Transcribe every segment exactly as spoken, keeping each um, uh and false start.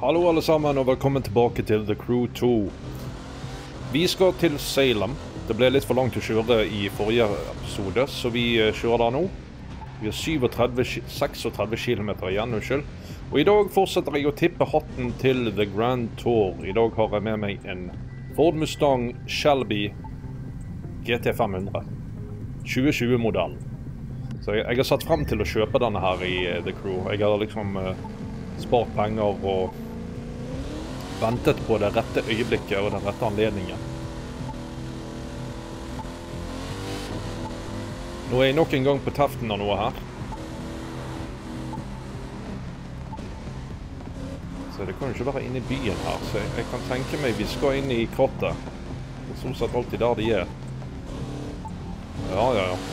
Hallo alle sammen og velkommen tilbake til The Crew to. Vi skal til Salem. Det ble litt for langt å kjøre i forrige episode, så vi kjører der nå. Vi har syttisju, seksogtredve kilometer igjen, unnskyld. Og i dag fortsetter jeg å tippe hatten til The Grand Tour. I dag har jeg med meg en Ford Mustang Shelby G T fem hundre. tjue tjue-modellen. Så jeg, jeg har satt frem til å kjøpe denne her i uh, The Crew. Jeg har liksom uh, spart penger og ventet på det rette øyeblikket og den rette anledningen. Nå er jeg nok en gang på teften av noe her. Så det kan jo ikke være inne i byen her, så jeg, jeg kan tenke meg vi skal inn i krattet. Det er stort sett alltid der de er. Ja, ja, ja.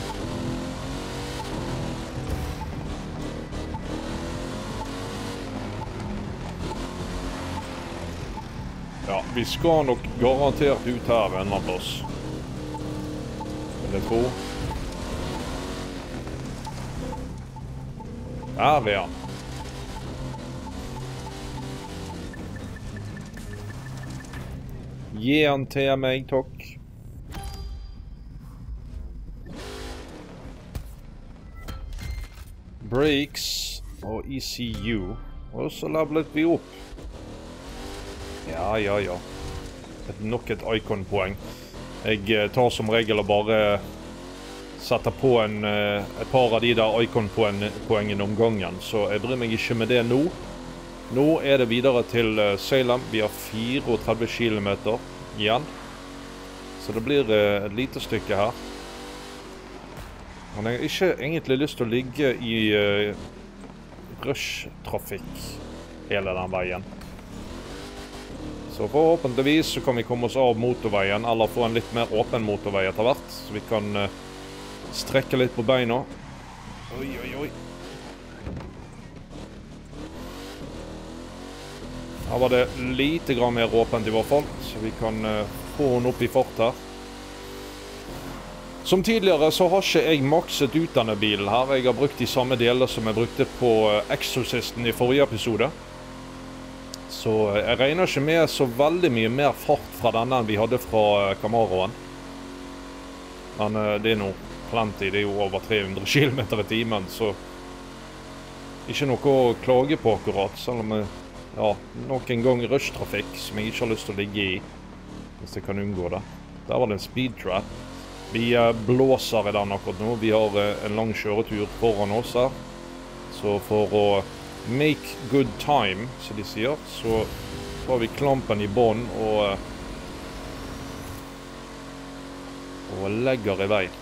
Ja, vi skal nok garantert ut her en av oss. Vil jeg tro. Her er han. Gi han til meg, takk. Brakes og E C U. Og så levelet vi opp. Ja, ja, ja. Et nok et icon-poeng. Jeg tar som regel og bare setter på en, et par av de der icon-poengene om gangen, så jeg bryr meg ikke med det nå. Nå er det videre til Salem. Vi har trettifire kilometer igjen. Så det blir et lite stykke her. Men jeg har ikke egentlig lyst til å ligge i uh, rush-trafikk hele den veien. Så forhåpentligvis så kan vi komme oss av motorveien, eller få en litt mer åpen motorvei etter hvert, så vi kan uh, strekke litt på beina. Oi, oi, oi. Her var det lite grann mer åpent i hvert fall, så vi kan uh, få den opp i fart her. Som tidligere så har ikke jeg makset ut denne bilen her. Jeg har brukt de samme deler som jeg brukte på Exorcisten i forrige episode. Så jeg regner ikke med så veldig mye mer fart fra denne enn vi hadde fra Camaroen. Men det er noe plenty, det er jo over tre hundre kilometer i timen, så ikke noe å klage på akkurat, selv om jeg, ja, nok en gang rush-trafikk som jeg ikke har lyst til å ligge i, hvis jeg kan unngå det. Der var det en speed trap. Vi blåser i den akkurat nå. Vi har en lang kjøretur foran oss her. Så for å make good time, som de sier, så tar vi klampen i bånd og, og legger i vei.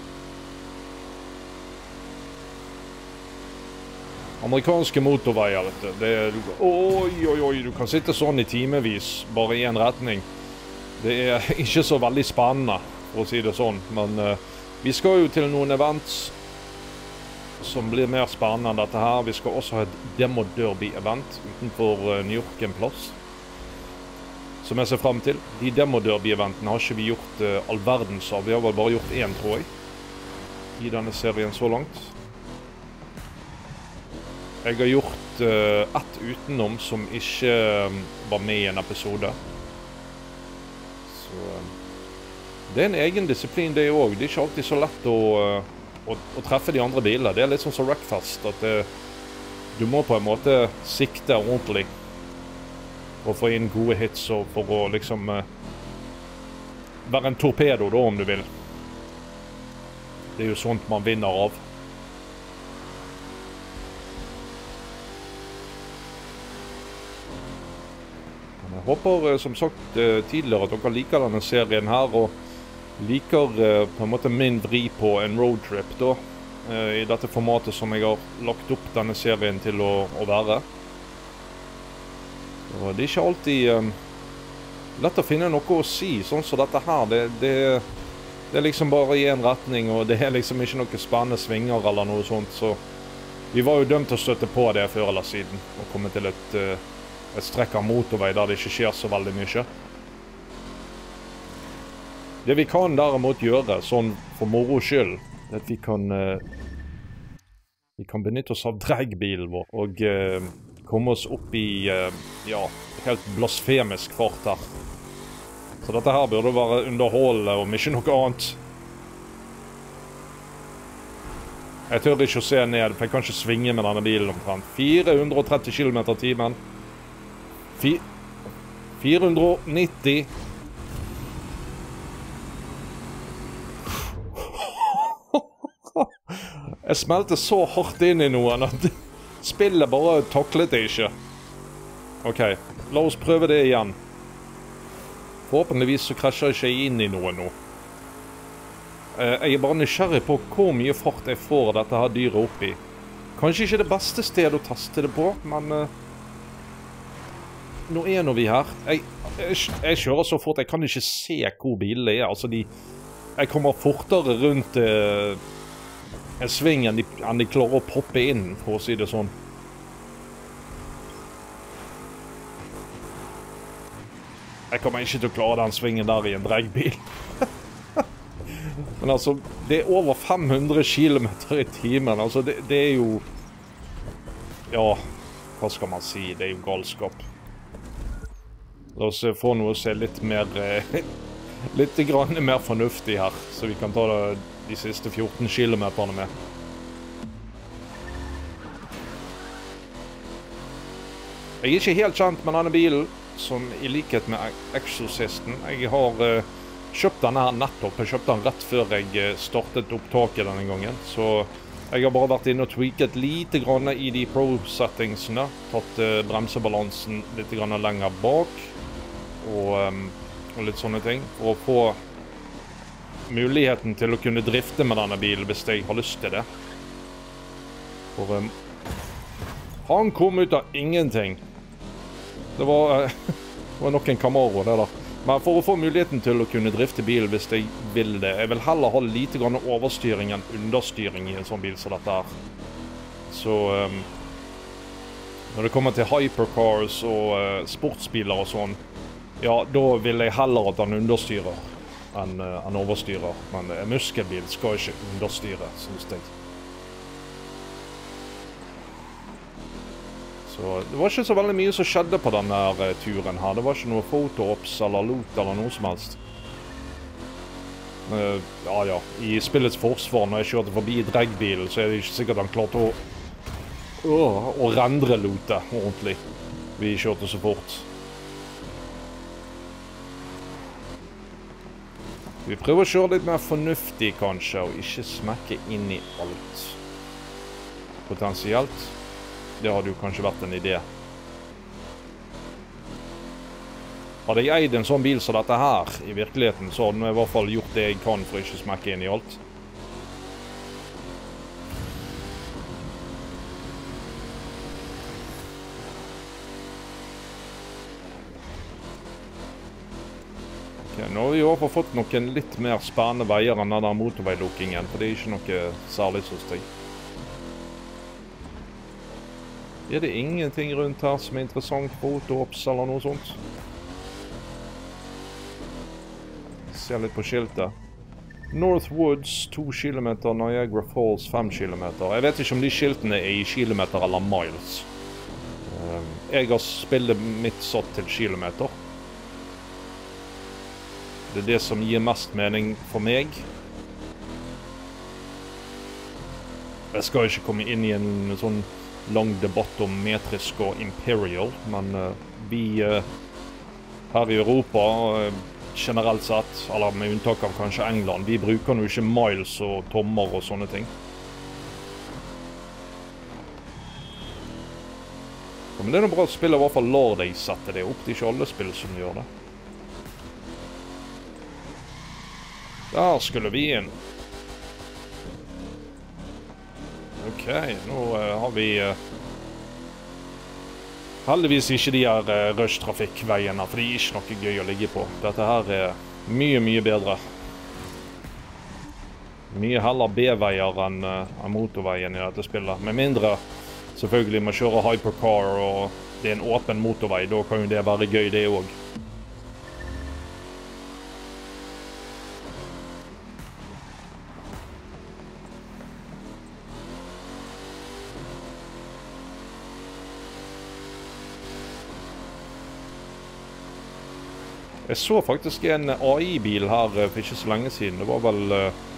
Amerikanske motorveier, vet du. Det er, oi, oi, oi, du kan sitte sånn i timevis, bare i en retning. Det er ikke så veldig spennende, for å si det sånn, men uh, vi skal jo til noen events som blir mer spennende enn dette her. Vi skal også ha et Demo Derby-event utenfor uh, New York en plass, som jeg ser frem til. De Demo Derby-eventene har ikke vi gjort uh, all verdens av. Vi har vel bare gjort én, tror jeg, i denne serien så langt. Jeg har gjort uh, ett utenom som ikke uh, var med i en episode. Så uh, det er en egen disiplin det også. Det er ikke alltid så lett å, å, å treffe de andre bilene. Det er litt sånn som Wreckfest, at det, du må på en måte sikte ordentlig og få inn gode hits og for å liksom uh, være en torpedo da, om du vil. Det er jo sånt man vinner av. Men jeg håper, som sagt tidligere, at dere liker denne serien her, og liker uh, på en måte min vri på en roadtrip da, uh, i dette formatet som jeg har lagt opp denne serien til å, å være. Og det er ikke alltid um, lett å finne noe å si, sånn som dette her. Det, det, det er liksom bare i en retning, og det er liksom ikke noe spennende svinger eller noe sånt, så vi var jo dømt til å støtte på det før eller siden, og komme til et, uh, et strekk av motorvei der det ikke skjer så veldig mye. Det vi kan derimot gjøre, sånn for moro skyld, er at vi kan, uh, vi kan benytte oss av dragbilen vår, og uh, komme oss opp i, ja, helt blasfemisk fart her. Så dette her burde være underholdende, om ikke noe annet. Jeg tør ikke å se ned, for jeg kan ikke svinge med denne bilen omtrent. fire hundre og tretti kilometer i timen. fire hundre og nitti. Jeg smelte så hardt inn i noen at spillet bare taklet det ikke. Ok, la oss prøve det igjen. Forhåpentligvis så krasjer jeg ikke inn i noe nå. Jeg er bare nysgjerrig på hvor mye fart jeg får dette her dyret opp i. Kanskje ikke det beste stedet å teste det på, men uh, nå er nå vi her. Jeg, jeg, jeg kjører så fort, jeg kan ikke se hvor bilene er. Altså, de, jeg kommer fortere rundt uh, en sving enn de, enn de klarer å poppe inn, for å si det sånn. Jeg kommer ikke til å klare den svingen der i en dragbil. Men altså, det er over fem hundre kilometer i timen. Altså, det, det er jo... Ja, hva skal man si? Det er jo galskap. La oss få noe å se litt mer... litt grann mer fornuftig her, så vi kan ta det, de siste fjorten kilometerne med. Jeg er ikke helt kjent med denne bilen, som i likhet med Exorcisten. Jeg har uh, kjøpt denne her nettopp. Jeg kjøpte den rett før jeg startet opptaket denne gangen. Så jeg har bare vært inne og tweaket lite grann i de pro-settingsene. Tatt uh, bremsebalansen litt grann lenger bak. Og, um, og litt sånne ting. For å få muligheten til å kunne drifte med denne bilen hvis jeg har lyst til det. For um, han kom ut av ingenting. Det var, uh, det var nok en Camaro det da. Men for å få muligheten til å kunne drifte bilen hvis jeg vil det, jeg vil heller ha lite grann overstyring enn understyring i en sånn bil som dette her. Så um, når det kommer til hypercars og uh, sportsbiler og sånn, ja, da vil jeg heller at han understyrer enn uh, han overstyrer. Men en muskelbil skal ikke understyre, synes jeg. Så det var ikke så veldig mye som skjedde på denne uh, turen her. Det var ikke noe photoops eller loot eller noe som helst. Uh, ja, ja. I spillets forsvar, når jeg kjørte forbi dragbilen, så er det ikke sikkert han klarte å, uh, å rendre lootet ordentlig. Vi kjørte så fort. Vi prøver å kjøre litt mer fornuftig, kanskje, og ikke smekke inn i alt. Potensielt. Det hadde jo kanskje vært en idé. Hadde jeg eid en sånn bil som dette her, i virkeligheten, så hadde jeg i hvert fall gjort det jeg kan for å ikke smekke inn i alt. Ok, nå har vi i hvert fall fått noen litt mer spennende veier enn den der motorveilukkingen, for det er ikke noe særlig så steg. Er det ingenting rundt her som er interessant på Autoops eller noe sånt? Se litt på skiltet. North Woods to kilometer, Niagara Falls fem kilometer. Jeg vet ikke om de skiltene er i kilometer eller miles. Jeg har spillet mitt satt til kilometer. Det er det som gir mest mening for meg. Jeg skal ikke komme inn i en sånn lang debatt om metrisk og imperial, men uh, vi uh, her i Europa, uh, generelt sett, eller med unntak av kanskje England, vi bruker jo ikke miles og tommer og sånne ting. Ja, men det er noe bra at spillet i hvert fall lar deg sette det opp. Det er ikke alle spill som gjør det. Der skulle vi inn. Ok, nå uh, har vi uh, heldigvis ikke de her uh, rush-trafikkveiene, for de er ikke noe gøy å ligge på. Dette her er mye, mye bedre. Mye heller B-veier enn uh, motorveien i dette spillet. Med mindre, selvfølgelig, man kjører hypercar og det er en åpen motorvei, da kan jo det være gøy det også. Jeg så faktisk en A I-bil her for ikke så lenge siden. Det var vel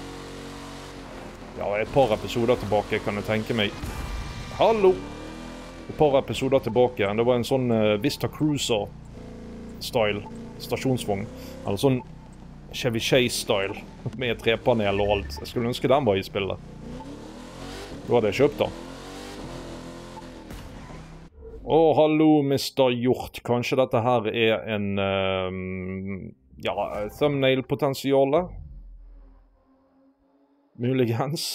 ja, et par episoder tilbake, kan jeg tenke meg. Hallo! Et par episoder tilbake. Det var en sånn Vista Cruiser-style stasjonsvogn. Eller sånn Chevy Chase-style med trepanel og alt. Jeg skulle ønske den var i spillet. Da hadde jeg kjøpt den. Å, hallo, mister Hjort. Kanskje dette her er en, um, ja, thumbnail-potensiale? Muligens.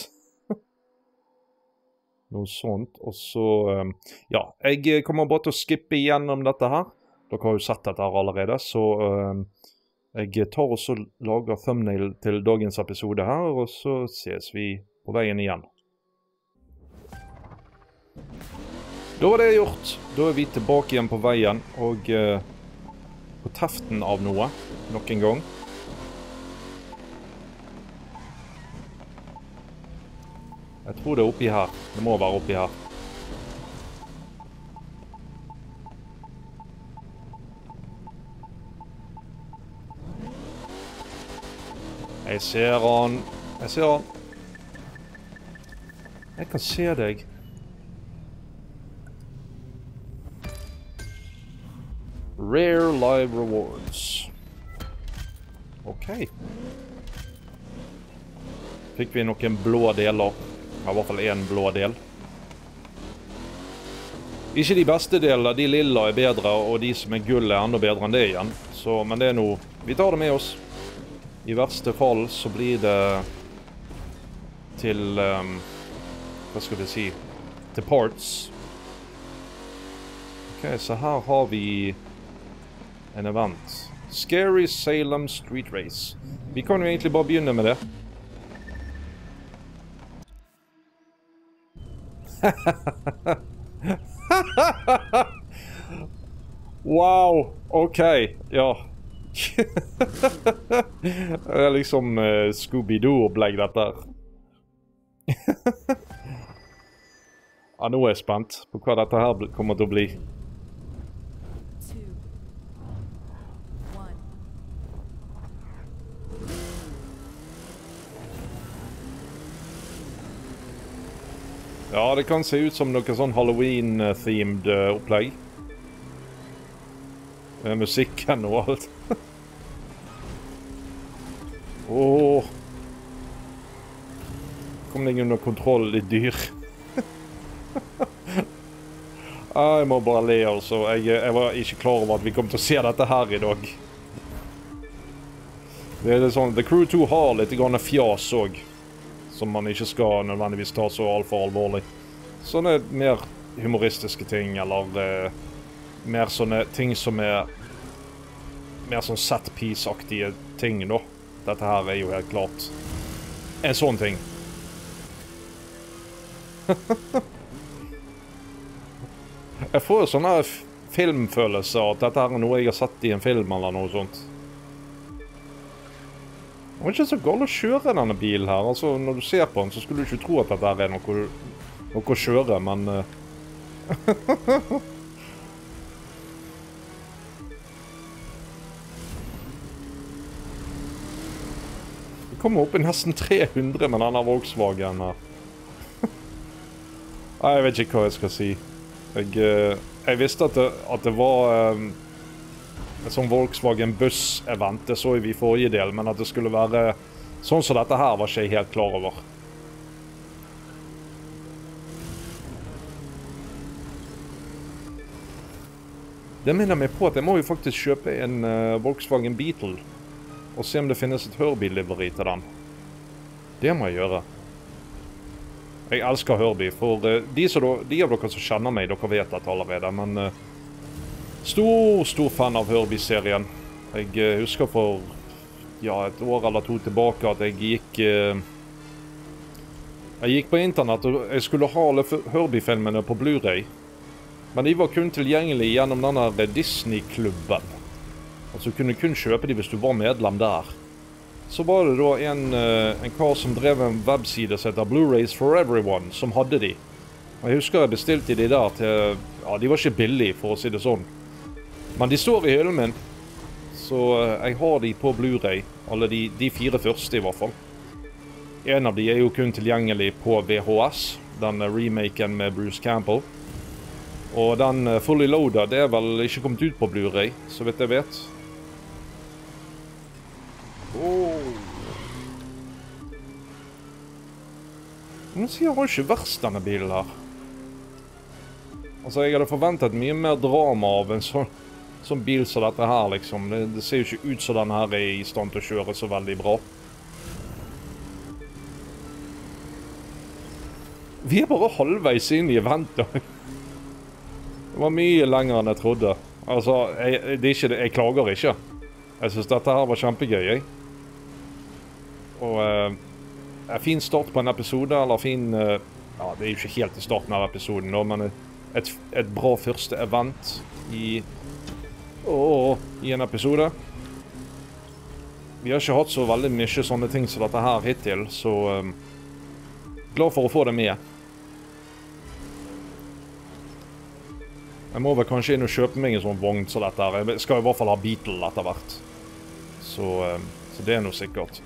Noe sånt. Og så, um, ja, jeg kommer bare til å skippe igjennom dette her. Dere har jo sett dette her allerede, så um, jeg tar også lager thumbnail til dagens episode her, og så ses vi på veien igjen. Da var det gjort. Da er vi tilbake igjen på veien, og uh, på teften av noe, nok en gang. Jeg tror det er oppi her. Det må være oppi her. Jeg ser han. Jeg ser han. Jeg kan se deg. Rare Live Rewards. Ok. Fikk vi noen blå deler. I hvert fall en blå del. Ikke de beste delene, de lilla er bedre, og de som er gull er enda bedre enn det igjen. Så, men det er noe, vi tar det med oss. I verste fall så blir det til, um, hva skal vi si, til parts. Ok, så her har vi en event. Scary Salem Street Race. Vi kan jo egentlig bare begynne med det. Wow, ok, ja. Det er liksom uh, Scooby-Doo-opplegg dette her. Ja, nå er jeg spent på hva dette her kommer til å bli. Ja, det kan se ut som noe sånn Halloween-themed uh, opplegg. Med musikken og alt. Åh. Kom deg under kontroll, ditt dyr. Jeg må bare le, altså. Jeg, jeg var ikke klar over at vi kom til å se dette her i dag. Det er sånn, The Crew to har litt grann fjas også, som man ikke skal nødvendigvis ta så alt for alvorlig. Sånne mer humoristiske ting, eller eh, mer sånne ting som er mer sånn set-piece-aktige ting, da. Dette her er jo helt klart en sånn ting. Jeg får jo sånn her filmfølelse at dette her er noe jeg har sett i en film eller noe sånt. Det var ikke så galt å kjøre denne bilen her. Altså, når du ser på den, så skulle du ikke tro at dette er noe, noe å kjøre, men... Uh... Vi kommer opp i nesten tre hundre med denne Volkswagen her. Nei, jeg vet ikke hva jeg skal si. Jeg, uh, jeg visste at det, at det var... Uh... en sånn Volkswagen buss-event, det så vi i forrige del, men at det skulle være sånn som dette her var ikke jeg helt klar over. Det minner meg på at jeg må jo faktisk kjøpe en uh, Volkswagen Beetle, og se om det finnes et Herbie-livery til den. Det må jeg gjøre. Jeg elsker Herbie, for uh, de, som, de av dere som kjenner meg, dere vet dette allerede, men... Uh, Stor, stor fan av Herbie-serien. Jeg uh, husker for ja, et år eller to tilbake at jeg gikk uh, Jeg gikk på internett og jeg skulle ha alle Herbie-filmene på Blu-ray. Men de var kun tilgjengelige gjennom denne Disney-klubben. Altså du kunne kun kjøpe de hvis du var medlem der. Så var det da en, uh, en kar som drev en webside som heter Blu-rays for Everyone, som hadde de. Og jeg husker jeg bestilte de der til... Ja, de var ikke billige, for å si det sånn. Men de står i hyllen min, så så jeg har de på Blu-ray, alle de, de fire første i hvert fall. En av de er jo kun tilgjengelig på V H S, den remaken med Bruce Campbell. Og den Fully Loaded, det er vel ikke kommet ut på Blu-ray, så vidt jeg vet. Åh. Nå sier han ikke verst, denne bilen her. Altså, jeg hadde forventet mye mer drama av en sånn, sånn bil som dette her, liksom. Det, det ser jo ikke ut som denne her er i stand til å kjøre så veldig bra. Vi er bare halvveis inn i eventet. Det var mye lenger enn jeg trodde. Altså, jeg, det er ikke det, jeg klager ikke. Jeg synes dette her var kjempegøy, jeg. Og eh, en fin start på en episode, eller fin... Eh, ja, det er jo ikke helt i starten av episoden nå, men et, et bra første event i... Åh, i en episode. Vi har ikke hatt så veldig mye sånne ting som dette her hittil, så... Eh, glad for å få det med. Jeg må vel kanskje inn og kjøpe meg en sånn vogn som dette her. Jeg skal i hvert fall ha Beetle etter hvert. Så, så det er noe sikkert.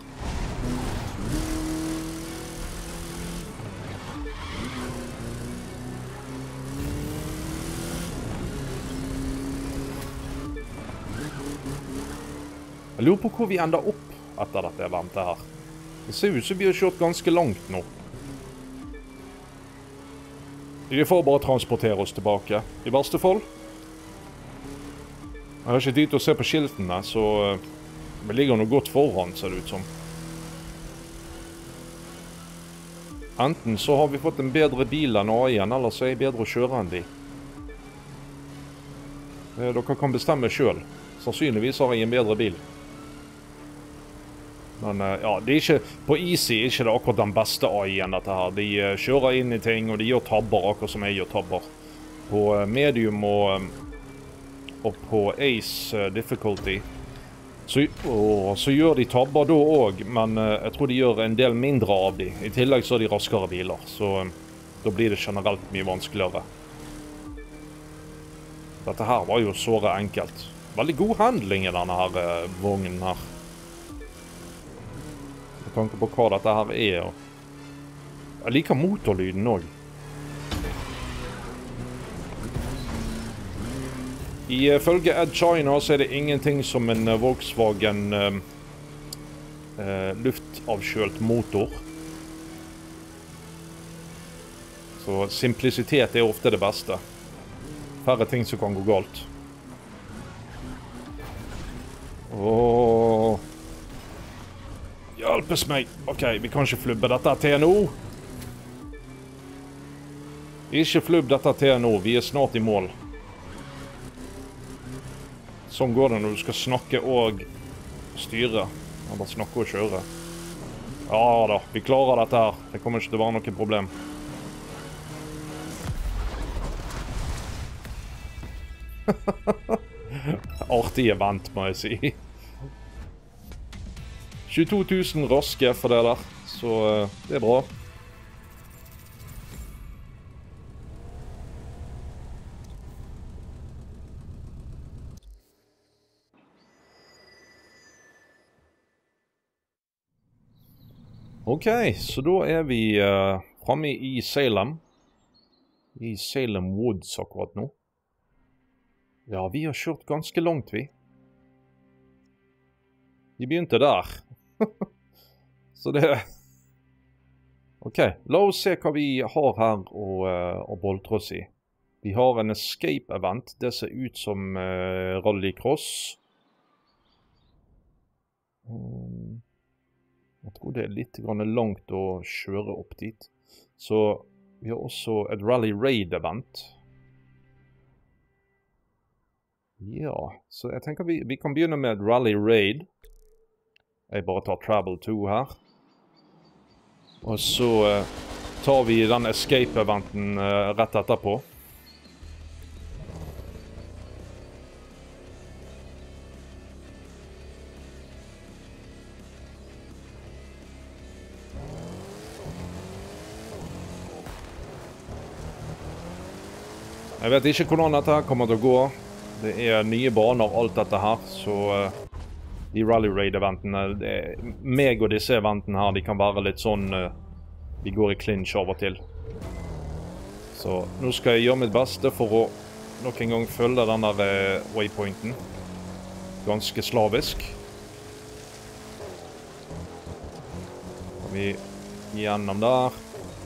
Jeg lurer på hvor vi ender opp etter dette eventet her. Det ser ut som vi har kjørt ganske langt nå. Vi får bare transportere oss tilbake, i verste fall. Jeg har ikke tid til å se på skiltene, så vi ligger noe godt foran, ser det ut som. Enten så har vi fått en bedre bil enn A I-en, eller så er jeg bedre å kjøre enn de. Dere kan bestemme selv. Sannsynligvis har jeg en bedre bil. Men ja, det er ikke, på Easy er ikke det akkurat den beste A I-en dette her. De kjører inn i ting, og de gjør tabber akkurat som jeg gjør tabber. På medium og, og på Ace difficulty, så, å, så gjør de tabber da også, men jeg tror de gjør en del mindre av de. I tillegg så er de raskere biler, så da blir det generelt mye vanskeligere. Dette her var jo såre enkelt. Veldig god handling i denne her vognen her. Tanke på hva dette her er. Jeg liker motorlyden også. Ifølge Ed China så er det ingenting som en Volkswagen eh, eh, luftavkjølt motor. Så simplisitet er ofte det beste. Færre ting som kan gå galt. Åh... Hjelpes meg! Ok, vi kan ikke flubbe dette til nå. Ikke flubb dette til nå, vi er snart i mål. Sånn går det når du skal snakke og styre. Eller snakke og kjøre. Ja da, vi klarer dette her. Det kommer ikke til å være noe problem. Artig event, må jeg si. tjueto tusen raske for det der, så uh, det er bra. Ok, så da er vi uh, fremme i Salem. I Salem Woods akkurat nå. Ja, vi har kjørt ganske langt, vi. Vi begynte der. Så det... Ok, la oss se hva vi har her å, uh, å boltre oss i. Vi har en escape-event. Det ser ut som uh, rallycross. Um, jeg tror det er litt grann langt å kjøre opp dit. Så vi har også et rally raid-event. Ja, så jeg tenker vi, vi kan begynne med et rally raid. Jeg bare tar Travel to her. Og så uh, tar vi den escape-eventen uh, rett etterpå. Jeg vet ikke hvordan dette her kommer til å gå. Det er nye baner, alt dette her, så... Uh, de Rally Raid-eventene. Meg og disse eventene her, de kan være litt sånn, uh, de går i clinch av og til. Så nå skal jeg gjøre mitt beste for å nok en gang følge den der uh, waypointen. Ganske slavisk. Kan vi gjennom der.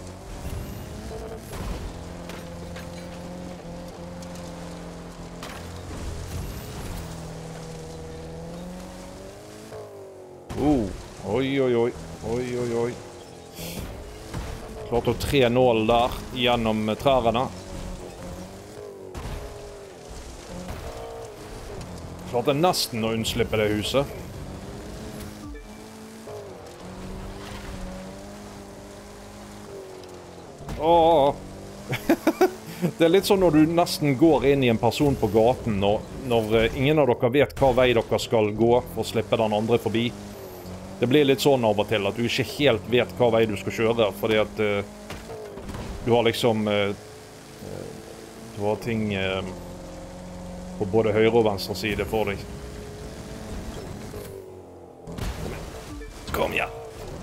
Oh, oi, oi, oi, oi, oi, oi. Klart å tre nål der gjennom trærne. Klart det nesten å unnslippe det huset. Åh. Det er litt sånn når du nesten går inn i en person på gaten, når, når ingen av dere vet hva vei dere skal gå for å slippe den andre forbi. Det blir litt sånn av og til at du ikke helt vet hva vei du skal kjøre, fordi at uh, du har liksom uh, du har ting uh, på både høyre og venstre side for deg. Kom igjen. Kom igjen.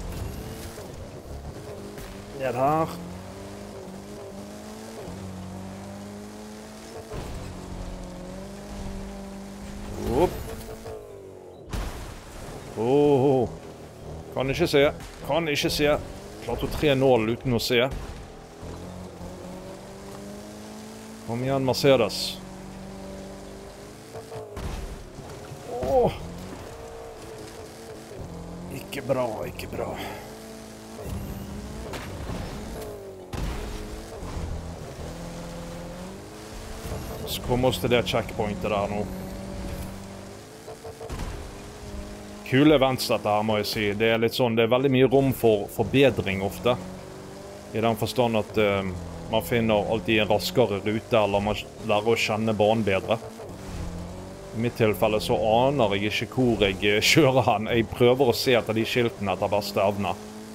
Ned her. Opp. Åh. Kan ikke se. Kan ikke se. Klart å tre nål uten å se. Kom igjen, Mercedes. Åh. Ikke bra, ikke bra. Så kommer oss til det checkpointet der nå. Kule events dette her, må jeg si. Det er litt sånn, det er veldig mye rom for forbedring ofte. I den forstand at uh, man finner alltid en raskere rute, eller man lærer å kjenne banen bedre. I mitt tilfelle så aner jeg ikke hvor jeg kjører hen. Jeg prøver å se etter de skiltene etter beste evne.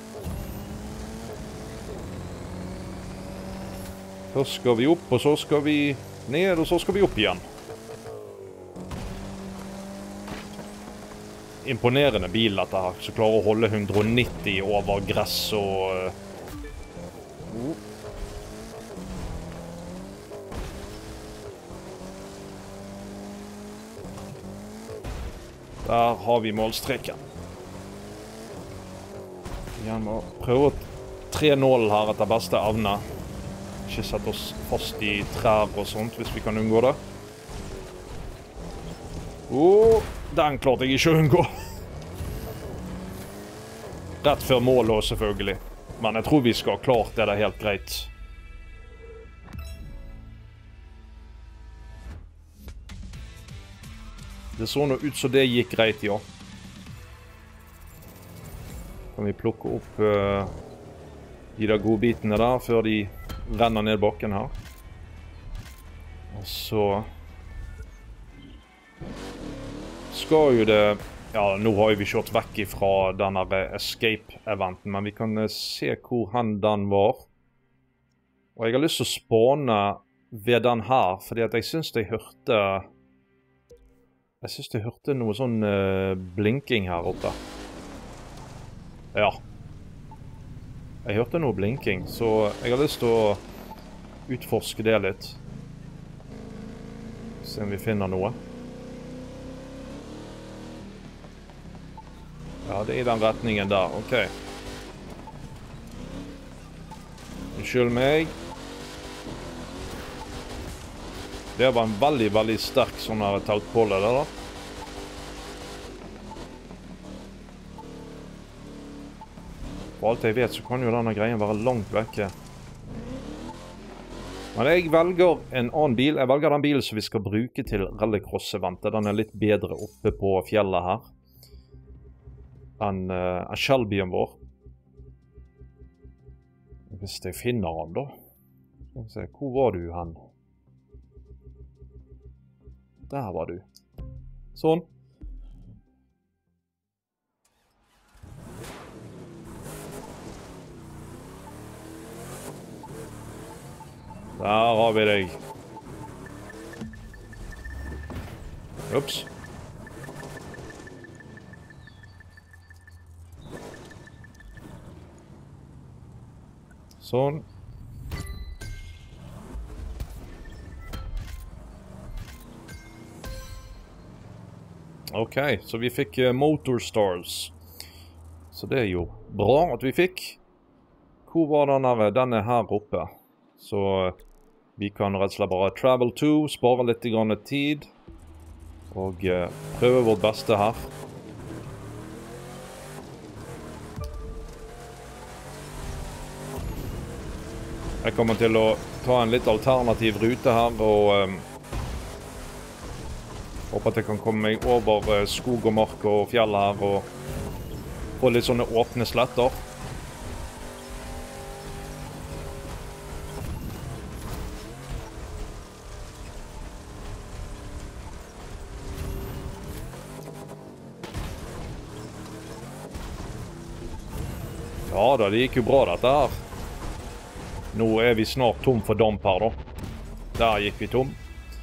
Først skal vi opp, og så skal vi ned, og så skal vi opp igjen. Imponerende bil dette her, som klarer å holde hundre og nitti over gress og... Uh. Der har vi målstreken. Igjen må prøve å tre nålen her etter beste evne. Ikke sette oss fast i trær og sånt, hvis vi kan unngå det. Åh! Den klarte jeg ikke å unngå. Rett før målet selvfølgelig. Men jeg tror vi skal ha klart det der helt greit. Det så nå ut som det gikk greit, ja. Kan vi plukke opp uh, de der godbitene der, før de renner ned bakken her. Og så... skal jo det... Ja, nå har vi kjørt vekk fra denne escape-eventen, men vi kan se hvor hen den var. Og jeg har lyst til å spåne ved den her, fordi at jeg synes jeg hørte... Jeg synes jeg hørte noe sånn uh, blinking her oppe. Ja. Jeg hørte noe blinking, så jeg har lyst til å utforske det litt. Se om vi finner noe. Ja, det er i den retningen der, ok. Unnskyld meg. Det var en veldig, veldig sterk sånn her tautpåle der da. For alt jeg vet så kan jo denne greien være langt vekke. Men jeg velger en annen bil. Jeg velger den bilen som vi skal bruke til rallycross-eventet. Den er litt bedre oppe på fjellet her. enn uh, en Shelbyen vår. Hvis jeg finner han da. Skal vi se, hvor var du hen? Der var du. Sånn. Der har vi deg. Ups. Sånn. Ok, så vi fikk uh, Motor Stars. Så det er jo bra at vi fikk. Hvor var denne? Den er her oppe. Så uh, vi kan rett og slett bare travel to, spare litt grann tid. Og uh, prøve vårt beste her. Jeg kommer til å ta en litt alternativ rute her, og um, håper at jeg kan komme meg over uh, skog og mark og fjell her, og få litt sånne åpne sletter. Ja da, det gikk jo bra dette her. Nå er vi snart tom for damp her da. Der gikk vi tom.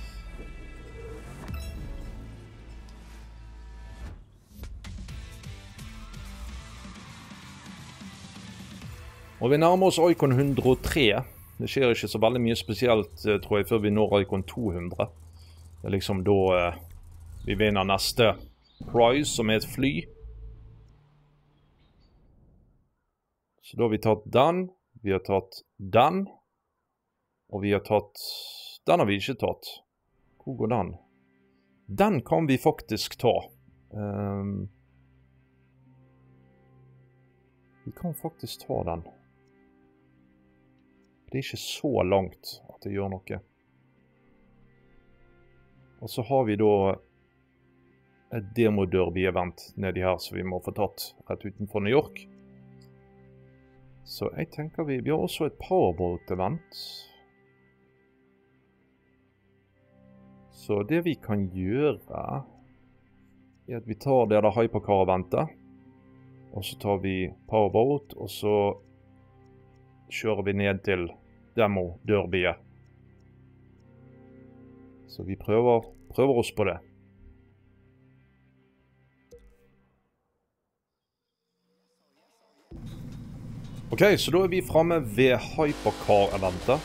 Og vi nærmer oss Icon hundre og tre. Det skjer ikke så veldig mye spesielt, tror jeg, før vi når Icon to hundre. Det er liksom da eh, vi vinner neste prize, som er et fly. Så da har vi tatt den. Vi har tatt den, og vi har tatt, den har vi ikke tatt. Hvor går den? Den kan vi faktisk ta. Um, vi kan faktisk ta den. Det er ikke så langt at det gjør noe. Og så har vi da et demo-derby-event nedi her, som vi må få tatt rett utenfor New York. Så jeg tenker vi, vi har også et powerboat-event. Så det vi kan gjøre, er at vi tar det der hypercar-eventet. Og så tar vi powerboat, og så kjører vi ned til demo-derbyet. Så vi prøver, prøver oss på det. Ok, så da er vi fremme ved Hypercar-eventet.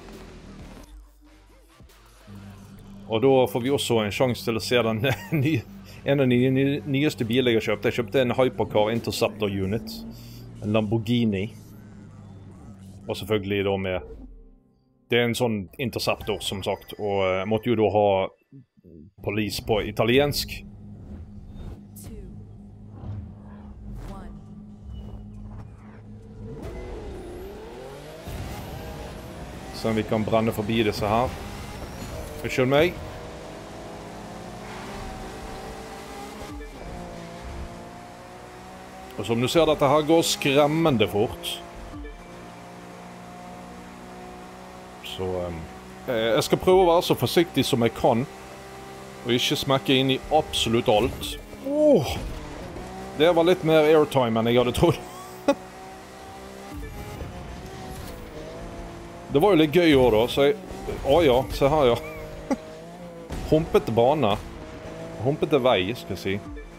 Og da får vi også en sjanse til å se den nye, en av de nyeste bilene jeg har kjøpt. Jeg kjøpte en Hypercar Interceptor Unit, en Lamborghini. Og selvfølgelig da med, det er en sånn Interceptor som sagt, og jeg måtte jo da ha police på italiensk. Så vi kan brenne forbi disse her. Unnskyld meg. Og som du ser, dette her går skremmende fort. Så um, jeg skal prøve å være så forsiktig som jeg kan. Og ikke smekke inn i absolutt alt. Åh! Det var litt mer airtime enn jeg hadde trodd. Det var jo litt gøy også da, så jeg... Å ja, se her ja. Humpete bane. Humpete vei, skal jeg si.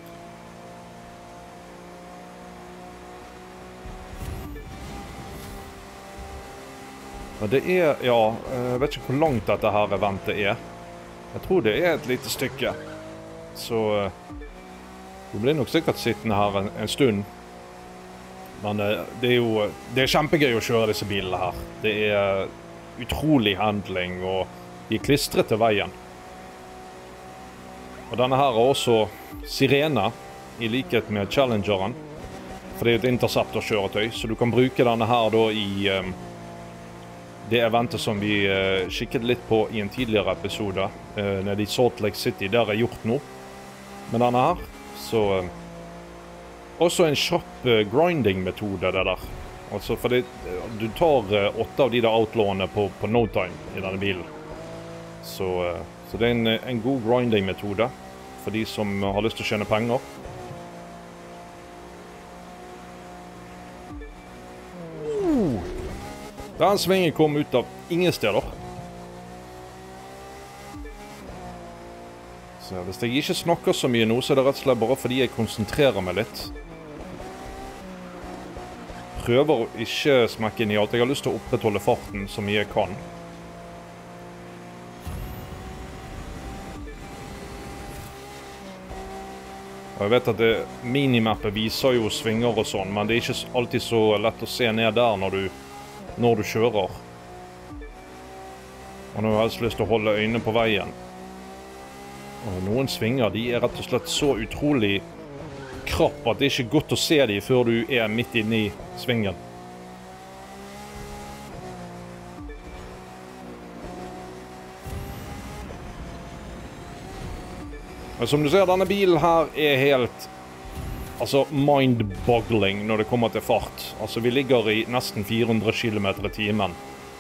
Men det er, ja, jeg vet ikke hvor langt dette her eventet er. Jeg tror det er et lite stykke. Så vi blir nok sikkert sittende her en, en stund. Men det er jo, det er kjempegøy å kjøre disse bilene her. Det er utrolig handling, og de er klistret til veien. Og denne her er også sirene, i likhet med Challengeren. For det er et Interceptor-kjøretøy, så du kan bruke denne her da i um, det eventet som vi uh, kikket litt på i en tidligere episode, uh, nede i Salt Lake City. Der er gjort noe med denne her, så... Uh, Også en kjapp uh, grinding-metode, det der. Altså, for det, du tar uh, åtte av de der outlawene på, på no time i denne bilen. Så, uh, så det er en, en god grinding-metode for de som har lyst til å tjene penger. Uh, den svingen kom ut av ingen steder. Så hvis jeg ikke snakker så mye nå, så er det rett og slett bare fordi jeg konsentrerer meg litt. prøver å ikke smekke inn i alt. Jeg har lyst til å opprettholde farten så mye jeg kan. Og jeg vet at det, minimappet viser jo svinger og sånn, men det er ikke alltid så lett å se ned der når du, når du kjører. Og nå har jeg helst lyst til å holde øynene på veien. Og noen svinger, de er rett og slett så utrolig krapp at det er ikke godt å se dem før du er midt inne i svingen. Men som du ser, denne bilen her er helt, altså, mind-boggling når det kommer til fart. Altså, vi ligger i nesten fire hundre kilometer i timen.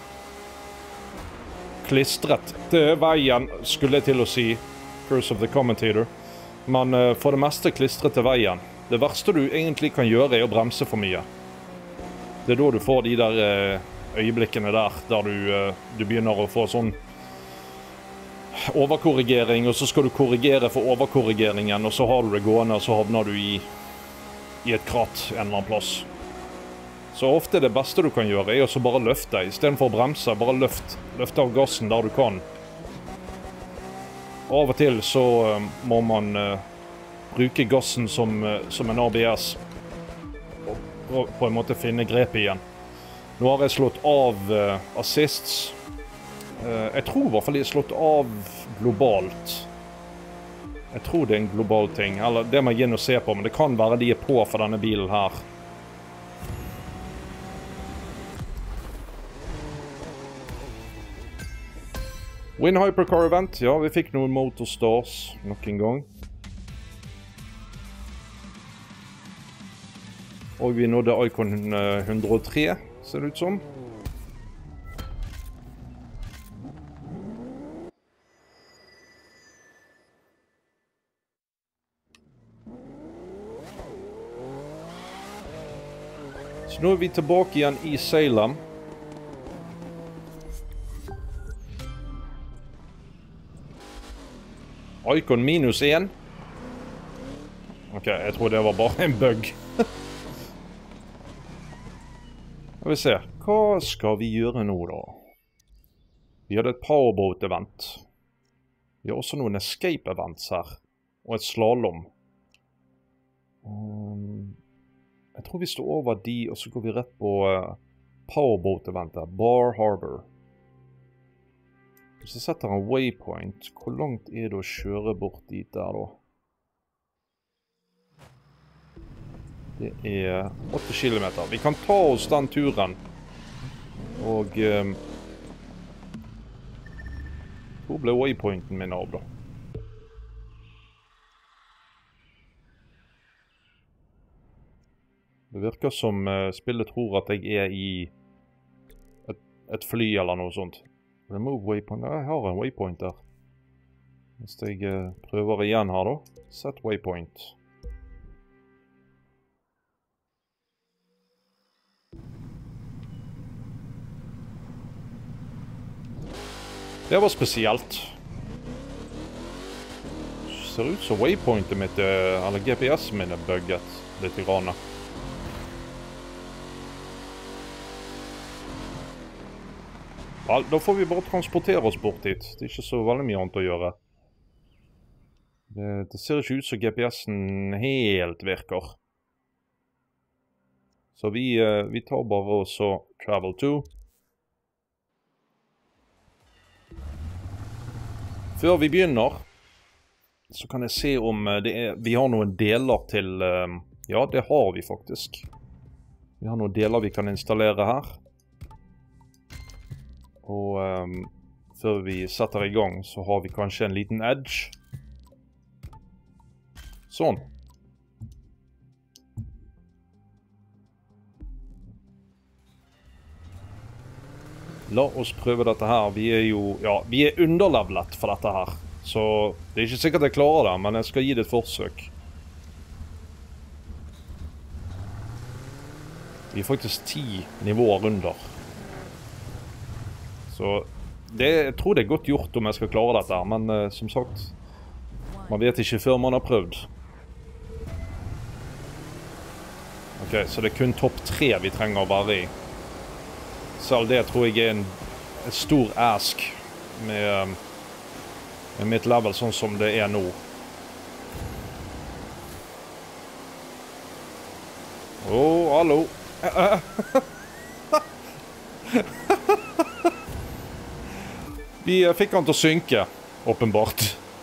Klistret til veien, skulle jeg til å si, curse of the commentator. Men uh, for det meste klistret til veien. Det verste du egentlig kan gjøre er å bremse for mye. Det er da du får de der uh, øyeblikkene der, der du, uh, du begynner å få sånn overkorrigering, og så skal du korrigere for overkorrigeringen, og så har du det gående, og så havner du i, i et kratt en eller annen plass. Så ofte det beste du kan gjøre er å så bare løfte. I stedet for å bremse, bare løft. Løfte av gassen der du kan. Av og til så uh, må man uh, bruke gassen som, uh, som en A B S. Og på, på en måte finne grepet igjen. Nå har jeg slått av uh, assists. Uh, jeg tror i hvert fall de er slått av globalt. Jeg tror det er en global ting. Eller det må jeg inn og se på, men det kan være de er på for denne bilen her. Win Hypercar Event. Ja, vi fikk noen Motorstars nok en gang. Og vi nådde Icon hundre og tre, ser det ut som. Så nå er vi tilbake igjen i Salem. Icon minus én. Ok, jeg tror det var bare en bug. Skal vi se. Hva skal vi gjøre nå da? Vi hadde et powerboat-event. Vi har også noen escape-events her. Og et slalom. Um, jeg tror vi står over de, og så går vi rett på uh, powerboat-eventet. Bar Harbor. Hvis jeg setter en waypoint, hvor langt er det å kjøre bort dit der da? Det er åtte kilometer. Vi kan ta oss den turen. Og um, hvor ble waypointen min av da? Det virker som uh, spillet tror at jeg er i et, et fly eller noe sånt. Remove waypoint. Jeg har en waypoint der. Hvis jeg uh, prøver igjen her da. Set waypoint. Det var spesielt. Ser ut som waypointet mitt, eller G P S-en min er bugget litt i grann. Ja, da får vi bare transportere oss bort dit. Det er ikke så veldig mye annet å gjøre. Det, det ser ikke ut som G P S-en helt virker. Så vi, vi tar bare og så travel to. Før vi begynner, så kan jeg se om det er, vi har noen deler til, ja det har vi faktisk. Vi har noen deler vi kan installere her. Og um, før vi setter i gang så har vi kanskje en liten edge. Sånn. La oss prøve dette her. Vi er jo, ja, vi er underlevelet for dette her. Så det er ikke sikkert jeg klarer det, men jeg skal gi det et forsøk. Vi er faktisk ti nivåer under. Så det, jeg tror det er godt gjort om jeg skal klare dette her, men uh, som sagt, man vet ikke før man har prøvd. Ok, så det er kun topp tre vi trenger å være i. Selv det tror jeg er en, en stor ask med, med mitt level sånn som det er nå. Åh, oh, hallo. Vi fikk han til å synke, åpenbart.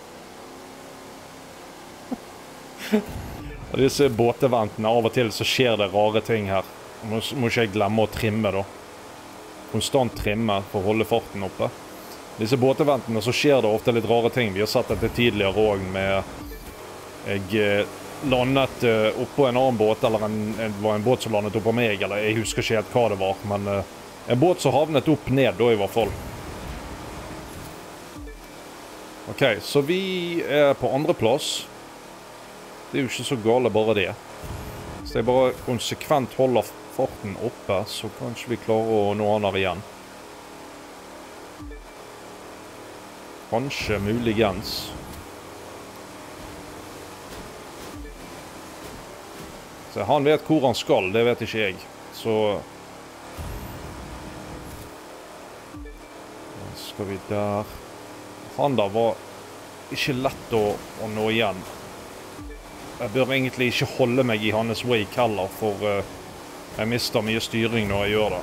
Disse båteventene, av og til så skjer det rare ting her. Må, må ikke jeg glemme å trimme da. Konstant trimme for å holde farten oppe. Disse båteventene så skjer det ofte litt rare ting. Vi har sett dette tidligere også med jeg landet uh, oppå en annen båt, eller en, en, var en båt som landet oppå meg, eller jeg husker ikke helt hva det var, men uh, en båt som havnet opp ned da i hvert fall. Ok, så vi er på andre plass. Det er jo ikke så gale bare det. Så jeg bare konsekvent holder farten oppe, så kanskje vi klarer å nå han her igjen. Kanskje muligens. Så han vet hvor han skal, det vet ikke jeg. Så skal vi der. Han der var ikke lett å, å nå igjen. Jeg bør egentlig ikke holde meg i hans wake heller, for uh, jeg mister mye styring når jeg gjør det.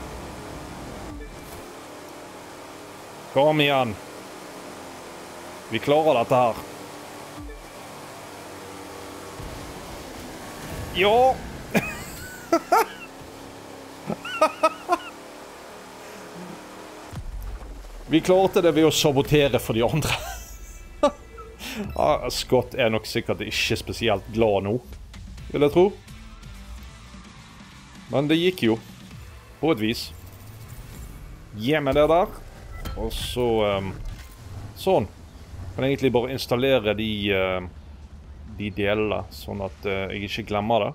Kom igjen. Vi klarer dette her. Ja! Vi klarte det ved å sabotere for de andre. ah, Scott er nok sikkert ikke spesielt glad nå, vil jeg tro. Men det gikk jo, på et vis. Gi meg det der. Og så, um, sånn. Kan jeg egentlig bare installere de... Uh, de delene, sånn at uh, jeg ikke glemmer det.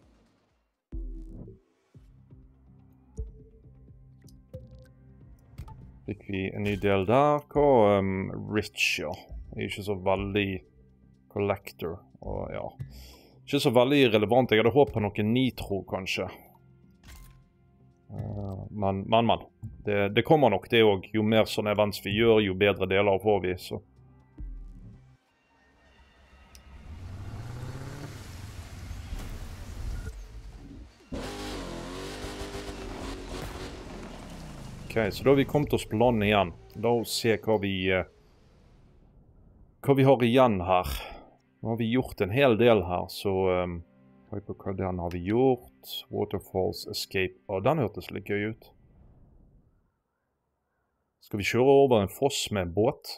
Fikk vi en ny del der. Hva um, Rich, ja. Jeg er ikke så veldig collector, og ja. Ikke så veldig relevant. Jeg hadde håpet på noe nitro, kanskje. Uh, men, men, men. Det, det kommer nok det også. Jo mer sånne events vi gjør, jo bedre deler får vi, så. Ok, så da har vi kommet oss på land igjen. La oss se hva vi, uh, hva vi har igjen her. Nå har vi gjort en hel del her, så um, hva den har vi gjort? Waterfalls Escape. Å, den hørtes litt gøy ut. Skal vi kjøre over en foss med en båt?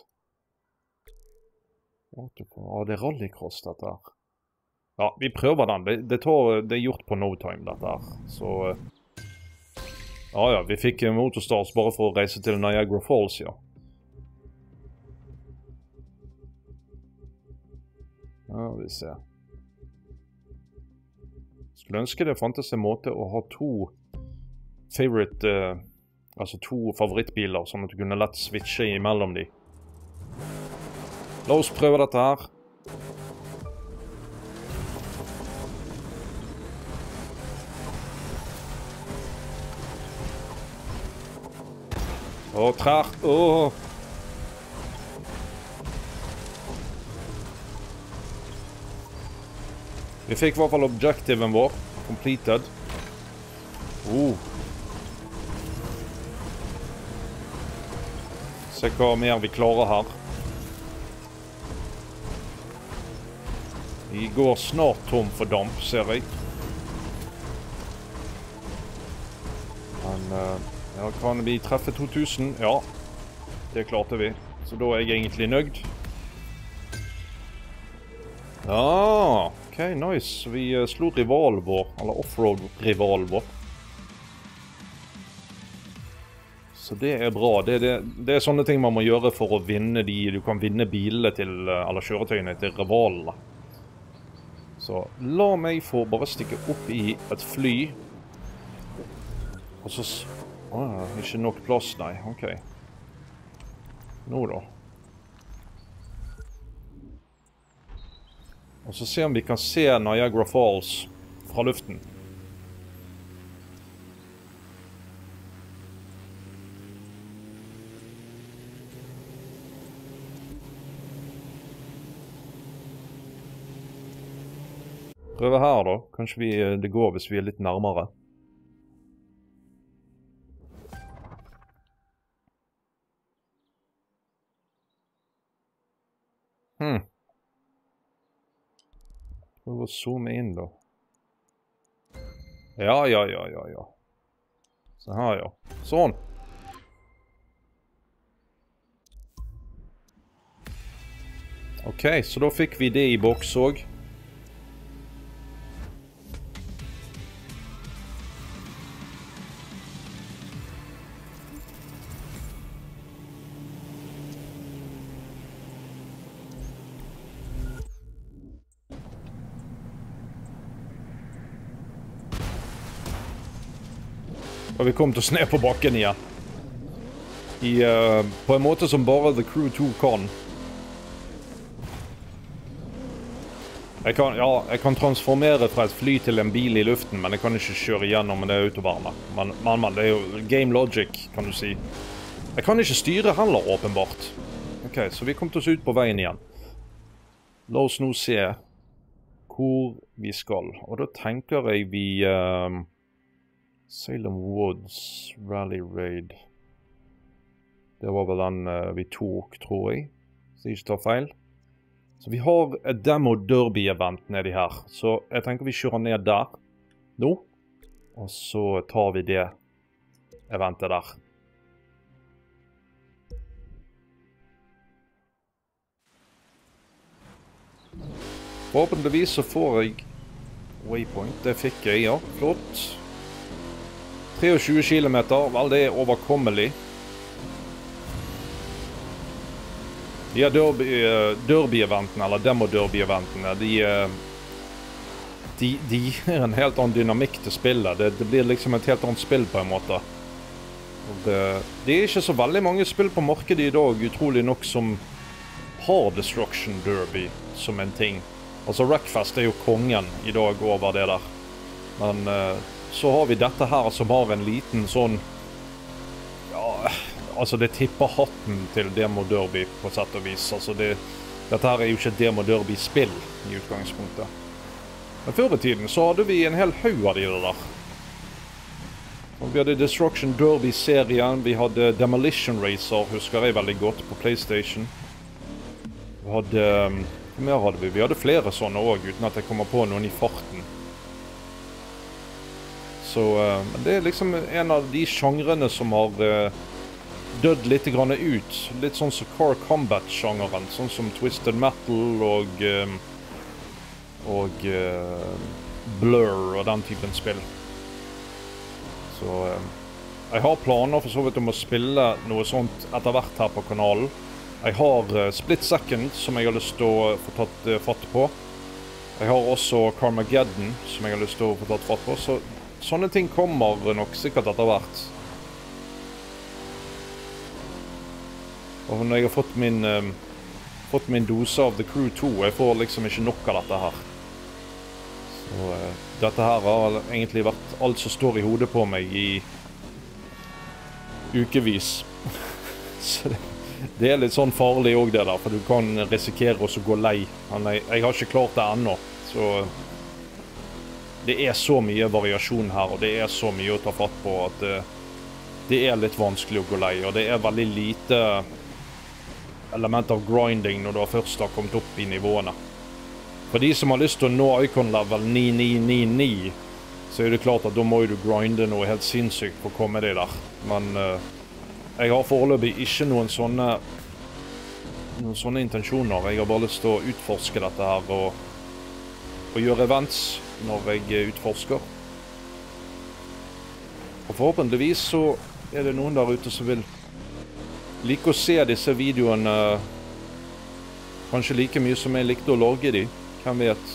Å, det er rallycross dette her. Ja, vi prøver den. Det, det, tar, det er gjort på no time dette her, så... Uh, Ja, ja, vi fikk motorstars bare for å reise til Niagara Falls, ja. Ja, vi ser. Skulle ønske det fantes en måte å ha to favorite, uh, altså to favorittbiler, sånn at du kunne lett switche imellom de. La oss prøve dette her. Åh, trær. Åh. Vi fikk i hvert fall objektiven vår. Completed. Oh. Se hva mer vi klarer her. Vi går snart tom for damp, ser jeg. Men... Uh, Ja, kan vi treffe to tusen? Ja, det klarte vi. Så da er jeg egentlig nøyd. Ja, ok, nice. Vi slo rivalen vår, eller offroad-rivalen vår. Så det er bra. Det, det, det er sånne ting man må gjøre for å vinne de... Du kan vinne bilene til, eller kjøretøyene til rivalene. Så la meg få bare stikke opp i et fly. Og så... Ah, ikke nok plass, nei. Ok. Nå da. Og så se om vi kan se Niagara Falls fra luften. Prøve her da. Kanskje vi, det går hvis vi er litt nærmere. Hmm. Prøve å zoome inn da. Ja, ja, ja, ja, ja. Så her, ja. Sånn. Ok, så da fikk vi det i boks også. Og vi kom til å sne på bakken igjen. I, uh, på en måte som bare The Crew to kan. Jeg kan, ja, jeg kan transformere fra et fly til en bil i luften, men jeg kan ikke kjøre igjennom med det autovernet. Men, men, men, det er jo game logic, kan du si. Jeg kan ikke styre heller, åpenbart. Ok, så vi kom til oss ut på veien igjen. La oss nå se hvor vi skal. Og da tenker jeg vi... Uh, Salem Woods Rally Raid. Det var vel den uh, vi tok, tror jeg. Så jeg ikke tar feil. Så vi har et Demo Derby-event nedi her. Så jeg tenker vi kjører ned der. Nå. Og så tar vi det eventet der. Forhåpentligvis så får jeg waypoint. Det fikk jeg, ja. Flott. tjuetre kilometer, vel det er overkommelig. De her derby-eventene, eller demo-derby-eventene, de, de, de gir en helt annen dynamikk til spillet. Det, det blir liksom et helt annet spill på en måte. Og det, det er ikke så veldig mange spill på markedet i dag, utrolig nok, som har Destruction Derby som en ting. Altså, Wreckfest er jo kongen i dag over det der. Men... så har vi dette her som har en liten sånn, ja, altså det tipper hatten til Demo Derby på sett og vis. Altså det, dette her er jo ikke et Demo Derby-spill i utgangspunktet. Men før i tiden så hadde vi en hel haug av de der. Og vi hadde Destruction Derby-serien, vi hadde Demolition Racer, husker jeg veldig godt, på PlayStation. Vi hadde, hva mer hadde vi? Vi hadde flere sånne også, uten at jeg kommer på noen i farten. Så uh, det er liksom en av de sjangrene som har uh, dødd litt grann ut. Litt sånn som Car Combat-sjangeren, sånn som Twisted Metal og, um, og uh, Blur og den typen spill. Så uh, jeg har planer for så vidt om å spille noe sånt etter hvert her på kanalen. Jeg har uh, Split Second som jeg har lyst til å få tatt uh, fatt på. Jeg har også Carmageddon som jeg har lyst til å få tatt fatt på, så sånne ting kommer nok sikkert etter hvert. Og når jeg har fått min, um, fått min dose av The Crew to, jeg får liksom ikke nok av dette her. Så uh, dette her har egentlig vært alt som står i hodet på meg i ukevis. Så det, det er litt sånn farlig også det der, for du kan risikere også å gå lei. Men jeg, jeg har ikke klart det ennå, så... Det er så mye variasjon her, og det er så mye å ta fatt på at det, det er litt vanskelig å gå lei, og det er veldig lite element av grinding når du først har kommet opp i nivåene. For de som har lyst til å nå Icon level ni ni ni ni, så er det klart at da må du grinde noe helt sinnssykt for å komme deg der. Men uh, jeg har foreløpig ikke noen sånne, noen sånne intensjoner. Jeg har bare lyst til å utforske dette her og, og gjøre events når jeg utforsker. Og forhåpentligvis så er det noen der ute som vil like å se disse videoene kanskje like mye som jeg likte å lage de. Hvem vet?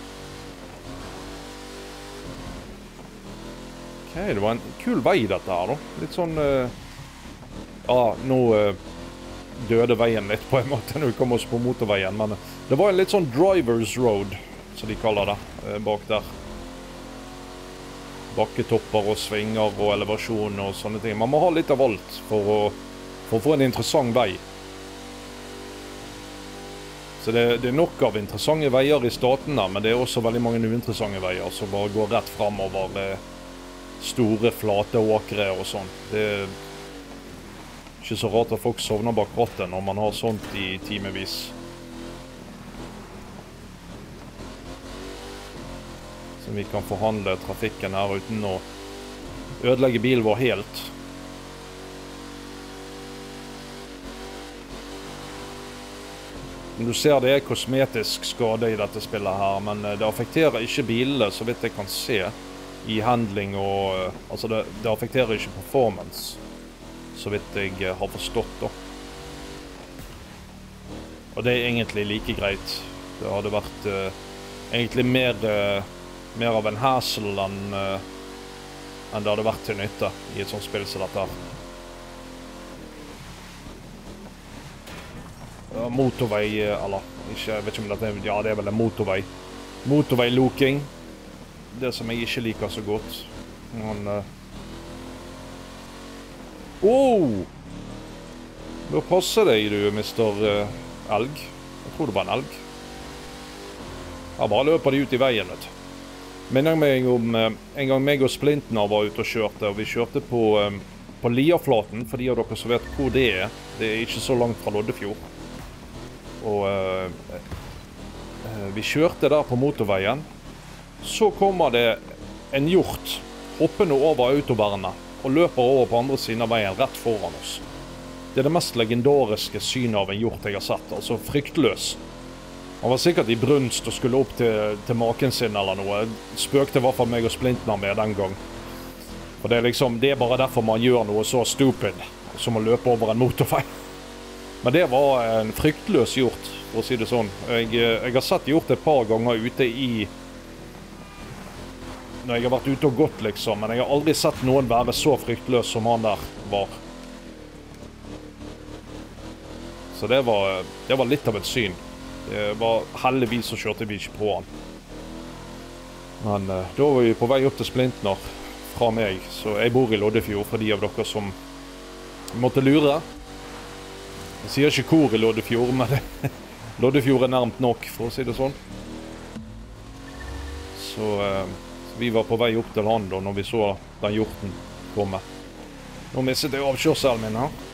Ok, det var en kul vei dette her da. Litt sånn... Uh, ja, nå uh, døde veien litt på en måte når vi kom oss på motorveien, men det var en litt sånn driver's road, som de kaller det, bak der. Bakketopper og svinger og elevasjon og sånne ting. Man må ha litt av alt for å, for å få en interessant vei. Så det, det er nok av interessante veier i statene, men det er også veldig mange uinteressante veier som bare går rett fremover eh, store, flate åkre og sånn. Det er ikke så rart at folk sovner bak rattet når man har sånt i timevis. Så vi kan forhandle trafikken her uten å ødelegge bilen vår helt. Du ser det er kosmetisk skade i dette spillet her, men det affekterer ikke bilene, så vidt jeg kan se, i handling og... Altså, det, det affekterer ikke performance, så vidt jeg har forstått da. Og det er egentlig like greit. Det hadde vært uh, egentlig mer, uh, mer av en hassle enn, uh, enn det hadde vært til nytte i et sånt spill som dette her. Motorvei, eller ikke, jeg vet ikke om det er, ja det er vel en motorvei. Motorvei-loking. Det som jeg ikke liker så godt. Men, uh... oh! Da passer deg du, mister uh, Elg. Jeg tror det var en elg. Ja, bare løper de ut i veien, vet du. Minner meg om uh, en gang meg og Splintner var ute og kjørte, og vi kjørte på, um, på Liaflaten, for de av dere som vet hvor det er. Det er ikke så langt fra Loddefjord. Og uh, uh, vi kjørte der på motorveien. Så kommer det en hjort hoppende over autovernet og løper over på andre siden av veien rett foran oss. Det er det mest legendariske synet av en hjort jeg har sett. Altså fryktløs. Han var sikkert i brunst og skulle opp til, til maken sin eller noe. Spøkte i hvert fall meg og Splintner med den gang. For det er liksom, det er bare derfor man gjør noe så stupid som å løpe over en motorvei. Men det var en fryktløs hjort, for å si det sånn. Jeg, jeg har sett hjort et par ganger ute i... Når jeg har vært ute og gått, liksom. Men jeg har aldri sett noen være så fryktløs som han der var. Så det var, det var litt av et syn. Det var heldigvis så kjørte vi ikke på han. Men uh, da var vi på vei opp til Splintner fra meg. Så jeg bor i Loddefjord, for de av dere som måtte lure. Jeg sier ikke hvor i Loddefjord, men Loddefjord er nærmt nok, for å si det sånn. Så eh, vi var på vei opp til han da, når vi så den hjorten komme. Nå mistet jeg avkjørselen min her.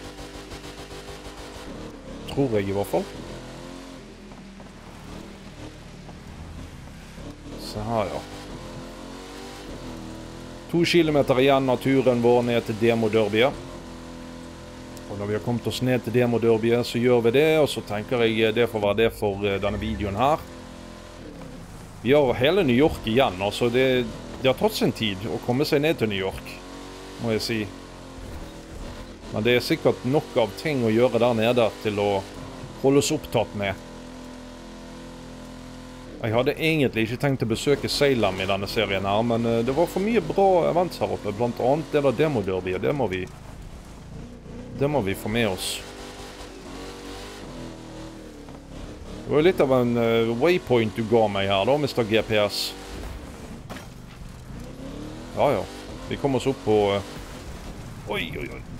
Tror jeg i hvert fall. Se her, ja. To kilometer igjen av turen vår ned til Demo-derbyet. Og når vi har kommet oss ned til Demo-derbyet, så gjør vi det, og så tenker jeg det får være det for denne videoen her. Vi har hele New York igjen, altså det, det har tatt sin tid å komme seg ned til New York, må jeg si. Men det er sikkert nok av ting å gjøre der nede til å holde oss opptatt med. Jeg hadde egentlig ikke tenkt å besøke Salem i denne serien her, men det var for mye bra events her oppe, blant annet det der Demo-derbyet, det må vi... Det må vi få med oss. Det var litt av en uh, waypoint du ga meg her da, mister G P S. Ja, ja. Vi kommer oss opp på... Uh... Oi, oi, oi.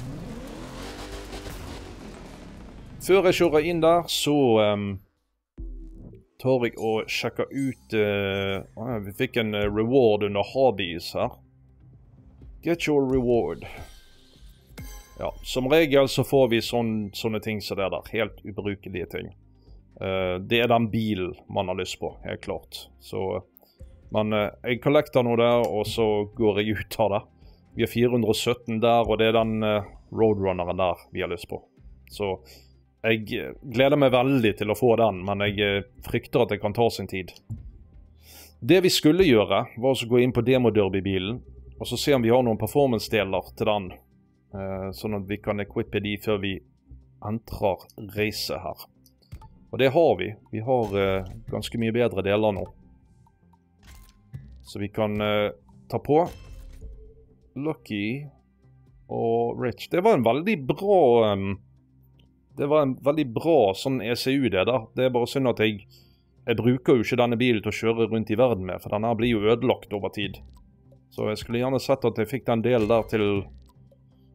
Før jeg kjører inn der, så um, tar jeg og sjekker ut... Uh... Vi fikk en uh, reward under hobbies her. Get your reward. Ja, som regel så får vi sånn, sånne ting som det der, helt ubrukelige ting. Uh, det er den bilen man har lyst på, helt klart. Så, men uh, jeg kollekter noe der, og så går jeg ut av det. Vi har fire hundre og sytten der, og det er den uh, Roadrunneren der vi har lyst på. Så jeg gleder meg veldig til å få den, men jeg uh, frykter at det kan ta sin tid. Det vi skulle gjøre var å gå inn på Demo-derby-bilen, og så se om vi har noen performance-deler til den. Uh, sånn at vi kan equippe de før vi entrer reise her. Og det har vi. Vi har uh, ganske mye bedre deler nå. Så vi kan uh, ta på Lucky og Rich. Det var en veldig bra um, Det var en veldig bra sånn E C U det der. Det er bare synd at jeg Jeg bruker jo ikke denne bilen til å kjøre rundt i verden med, for denne blir jo ødelagt over tid. Så jeg skulle gjerne sett at jeg fikk den delen der til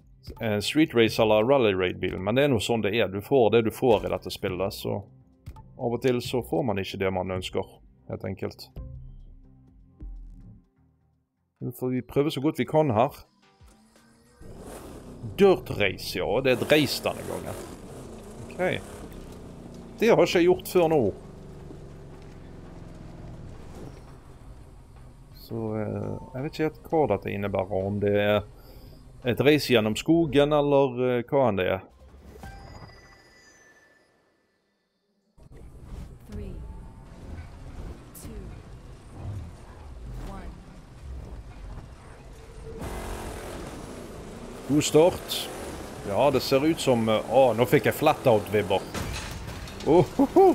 Street Race eller Rally Raid-bilen, men det er noe sånn det er. Du får det du får i dette spillet, så av og til så får man ikke det man ønsker, helt enkelt. Nå får vi prøve så godt vi kan her. Dirt race, ja. Det er et race denne gangen. Ok. Det har ikke jeg gjort før nå. Så eh, jeg vet ikke helt hva dette innebærer. Om det er et race gjennom skogen, eller eh, hva enn det er. God start. Ja, det ser ut som... Å, nå fikk jeg flat-out-vibber. Ohoho!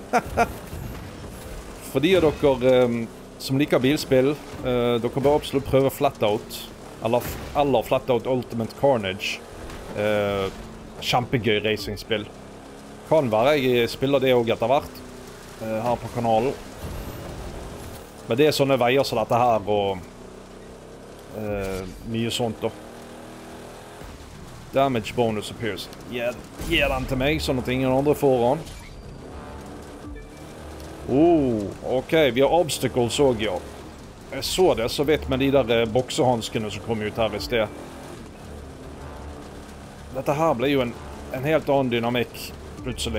For de av dere um, som liker bilspill, uh, dere bør absolutt prøve flat-out. Eller, eller flat-out Ultimate Carnage. Uh, kjempegøy racingspill. Kan være jeg spiller det også etter hvert. Uh, her på kanalen. Men det er sånne veier som dette her, og... Uh, mye sånt da. Damage bonus appears. Gi, gi den til meg, sånn at ingen andre får den. Oh, ok, vi har obstacles også, ja. Jeg så det så vidt med de der boksehanskene som kom ut her i sted. Dette her blir jo en, en helt annen dynamikk, plutselig.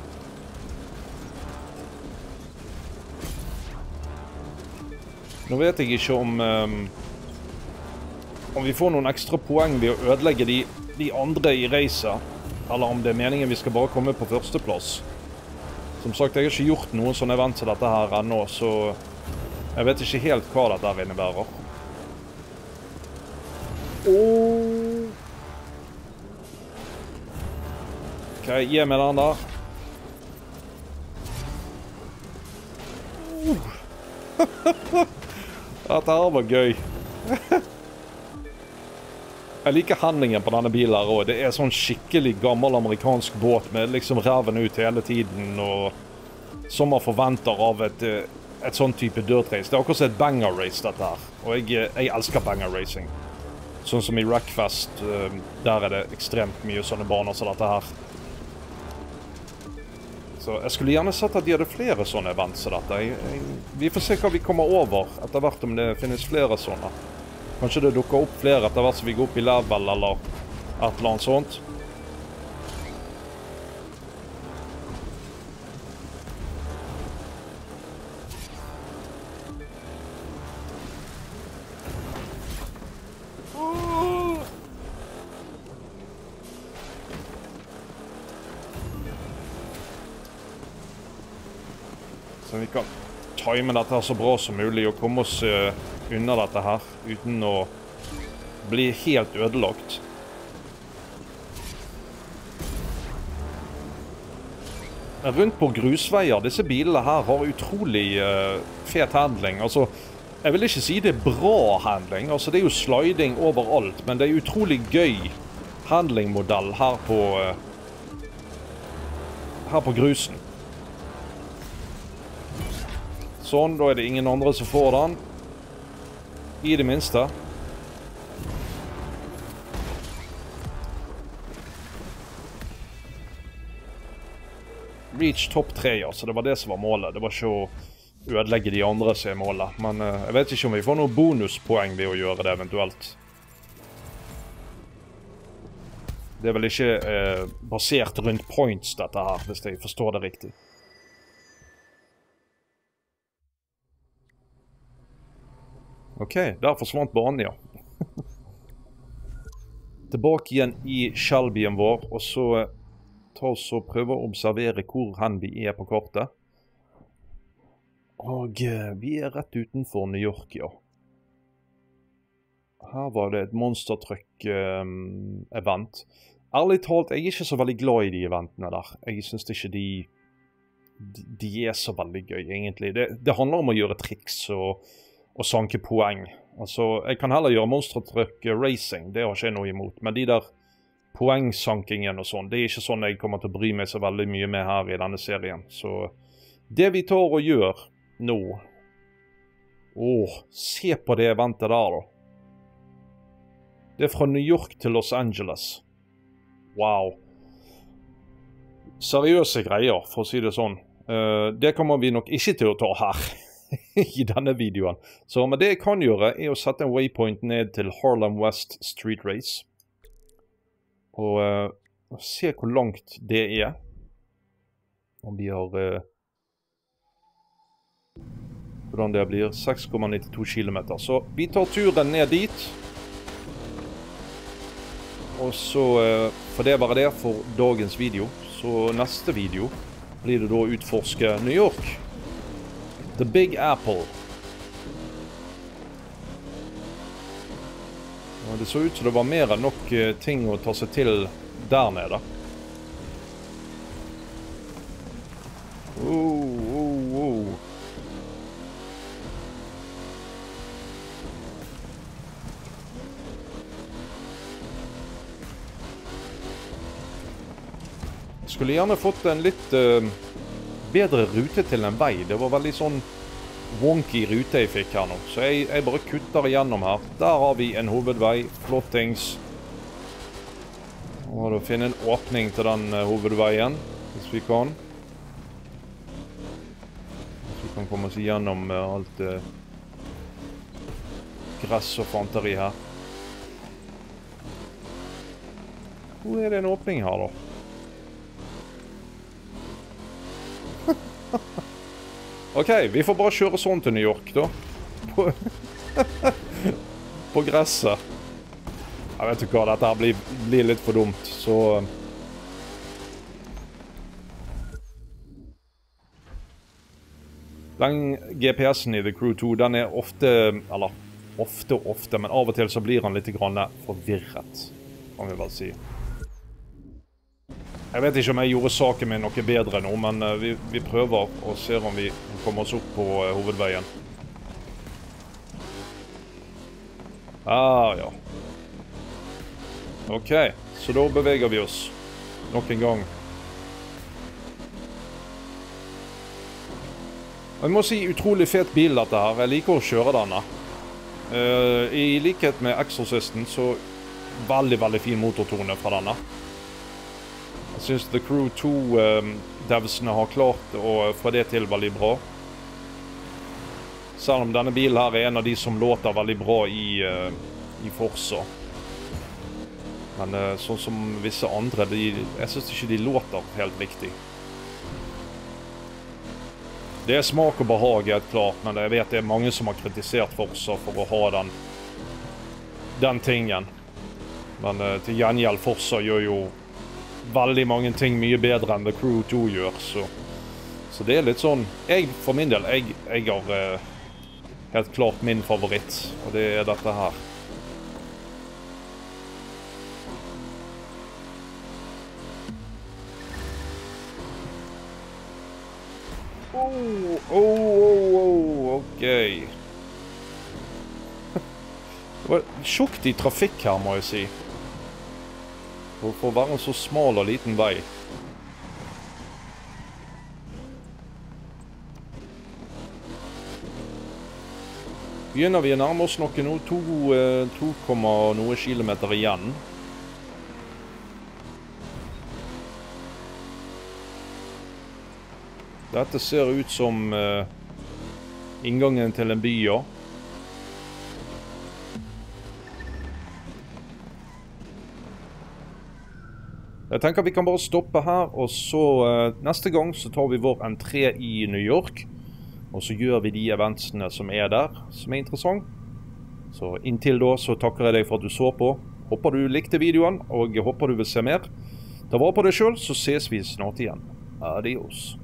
Nå vet jeg ikke om... Um, om vi får noen ekstra poeng ved å ødelegge de de andre i racet, eller om det er meningen vi skal bare komme på førsteplass. Som sagt, jeg har ikke gjort noen sånne event til dette her ennå, så jeg vet ikke helt hva dette her innebærer. Oh. Ok, gi meg den der. Oh. Dette her var gøy. Jeg liker handlingen på denne bilen her også. Det er sånn skikkelig gammel amerikansk båt med liksom reven ut hele tiden, og som man forventer av et, et sånn type dirt race. Det er akkurat som et banger race dette her, og jeg, jeg elsker banger racing. Sånn som i Wreckfest, der er det ekstremt mye sånne baner som dette her. Så jeg skulle gjerne sett at de hadde flere sånne events som dette. Jeg, jeg, vi får se hva vi kommer over etter hvert, om det finnes flere sånne. Kanskje det dukker opp flere etter hvert som vi går opp i level eller et eller annet sånt. Så vi kan time dette her så bra som mulig og komme oss uh, unna dette her, uten å bli helt ødelagt. Rundt på grusveier, disse bilene her har utrolig uh, fet handling. Altså, jeg vil ikke si det er bra handling, altså det er jo sliding overalt, men det er utrolig gøy handlingmodell her på, uh, her på grusen. Sånn, da er det ingen andre som får den. I det minste. Reach topp tre, ja, så det var det som var målet. Det var ikke å ødelegge de andre som er målet. Men uh, jeg vet ikke om vi får noen bonuspoeng ved å gjøre det eventuelt. Det er vel ikke uh, basert rundt points dette her, hvis jeg forstår det riktig. Ok, der forsvant banen, ja. Tilbake igjen i Shelbyen vår, og så ta oss og prøve å observere hvor hen vi er på kartet. Og vi er rett utenfor New York, ja. Her var det et Monster Truck-event. Um, Ærlig talt, jeg er ikke så veldig glad i de eventene der. Jeg synes ikke de, de, de er så veldig gøy, egentlig. Det, det handler om å gjøre triks og... og sanke poeng. Altså, jeg kan heller gjøre Monster Truck Racing, det har ikke jeg noe imot, men de der poengsankingen og sånn, det er ikke sånn jeg kommer til å bry meg så veldig mye med her i denne serien. Så det vi tar og gjør nå... Åh, se på det eventet der da. Det er fra New York til Los Angeles. Wow. Seriøse greier, for å si det sånn. Uh, det kommer vi nok ikke til å ta her i denne videoen. Så men det jeg kan gjøre er å sette en waypoint ned til Harlem West Street Race. Og uh, se hvor langt det er. Om vi har... Uh, hvordan det blir. seks komma nittito kilometer. Så vi tar turen ned dit. Og så uh, for det var det for dagens video. Så neste video blir det da å utforske New York. The Big Apple. Og det så ut som det var mer enn nok uh, ting å ta seg til der nede. Oh, oh, oh. Skulle gjerne fått en litt uh, bedre rute til en vei. Det var veldig sånn wonky rute jeg fikk her nå. Så jeg, jeg bare kutter igjennom her. Der har vi en hovedvei. Flottings. Nå må du finne en åpning til den uh, hovedveien, hvis vi kan. Så vi kan komme oss igjennom uh, alt uh, gress og fanteri her. Hvor er det en åpning her da? Ok, vi får bare kjøre sånn til New York da. På, på gresset. Jeg vet ikke hva, dette her blir, blir litt for dumt, så... Den G P S-en i The Crew to, den er ofte, eller ofte og ofte, men av og til så blir den litt grann forvirret, kan vi vel si. Jeg vet ikke om jeg gjorde saken min noe bedre nå, men vi, vi prøver og ser om vi kommer oss opp på uh, hovedveien. Ah, ja. Ok, så da beveger vi oss nok en gang. Jeg må si utrolig fet bil dette her. Jeg liker å kjøre denne. Uh, I likhet med Exorcisten så veldig, veldig fin motortone fra denne. Jeg synes The Crew to um, devsene har klart å få det til veldig bra. Selv om denne bilen her er en av de som låter veldig bra i, uh, i Forza. Men uh, sånn som visse andre, de, jeg synes ikke de låter helt riktig. Det er smak og behag helt klart, men jeg vet det er mange som har kritisert Forza for å ha den, den tingen. Men uh, til gjengjeld Forza gjør jo veldig mange ting mye bedre enn The Crew to gjør, så, så det er litt sånn, jeg for min del, jeg, jeg har uh, helt klart min favoritt, og det er dette her. Oh, oh, oh, oh, ok. Det var tjukt i trafikk her, må jeg si. For å være en så smal og liten vei. Begynner vi å nærme oss noe nå, to komma noe kilometer igjen. Dette ser ut som uh, inngangen til en by, ja. Jeg tenker vi kan bare stoppe her, og så uh, neste gang så tar vi vår entré i New York. Og så gjør vi de eventsene som er der, som er interessant. Så inntil da så takker jeg deg for at du så på. Håper du likte videoen, og håper du vil se mer. Ta vare på deg selv, så ses vi snart igjen. Adios.